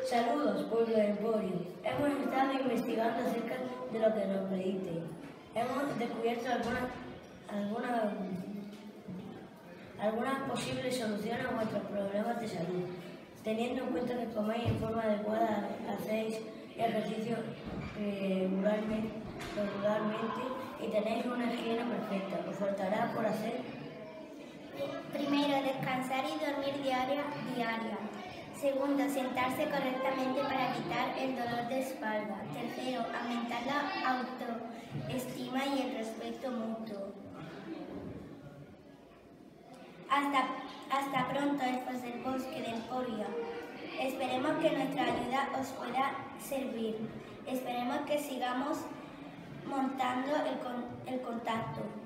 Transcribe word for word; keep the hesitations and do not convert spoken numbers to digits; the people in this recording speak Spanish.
Saludos, pueblo de Emporio. Hemos estado investigando acerca de lo que nos pediste. Hemos descubierto algunas, algunas, algunas posibles soluciones a vuestros problemas de salud. Teniendo en cuenta que coméis en forma adecuada, hacéis ejercicio regularmente, regularmente y tenéis una higiene perfecta, os faltará por hacer. Primero, descansar y dormir diaria, diaria. Segundo, sentarse correctamente para quitar el dolor de espalda. Tercero, aumentar la autoestima y el respeto mutuo. Hasta, hasta pronto, elfos del bosque de Emporio. Esperemos que nuestra ayuda os pueda servir. Esperemos que sigamos montando el, con, el contacto.